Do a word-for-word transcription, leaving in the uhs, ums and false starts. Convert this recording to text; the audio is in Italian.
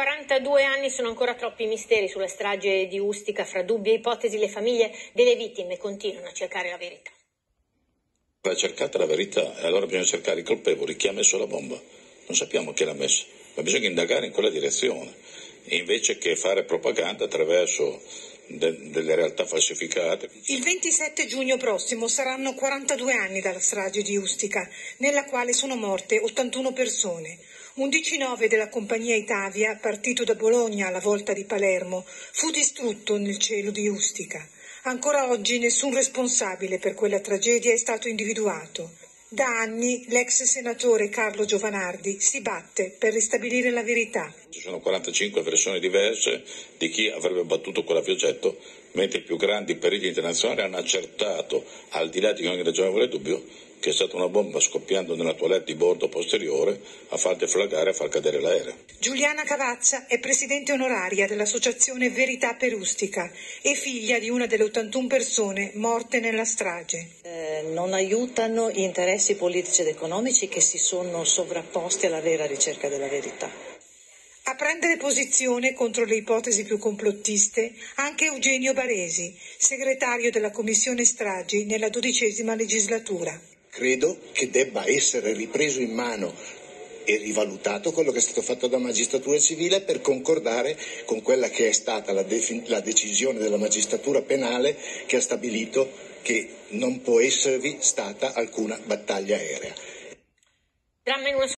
quarantadue anni sono ancora troppi misteri sulla strage di Ustica. Fra dubbi e ipotesi le famiglie delle vittime continuano a cercare la verità. Va cercata la verità e allora bisogna cercare i colpevoli, chi ha messo la bomba. Non sappiamo chi l'ha messa, ma bisogna indagare in quella direzione, invece che fare propaganda attraverso de- delle realtà falsificate. Il ventisette giugno prossimo saranno quarantadue anni dalla strage di Ustica, nella quale sono morte ottantuno persone. Un D C nove della compagnia Itavia, partito da Bologna alla volta di Palermo, fu distrutto nel cielo di Ustica. Ancora oggi nessun responsabile per quella tragedia è stato individuato. Da anni l'ex senatore Carlo Giovanardi si batte per ristabilire la verità. Ci sono quarantacinque versioni diverse di chi avrebbe battuto quell'aviogetto, mentre i più grandi periti internazionali hanno accertato, al di là di ogni ragionevole dubbio, che è stata una bomba scoppiando nella toilette di bordo posteriore a far deflagrare e a far cadere l'aereo. Giuliana Cavazza è presidente onoraria dell'associazione Verità per Ustica e figlia di una delle ottantuno persone morte nella strage. Eh, non aiutano gli interessi politici ed economici che si sono sovrapposti alla vera ricerca della verità. A prendere posizione contro le ipotesi più complottiste anche Eugenio Baresi, segretario della Commissione Stragi nella dodicesima legislatura. Credo che debba essere ripreso in mano e rivalutato quello che è stato fatto da magistratura civile per concordare con quella che è stata la, defin- la decisione della magistratura penale che ha stabilito che non può esservi stata alcuna battaglia aerea. Dramma in una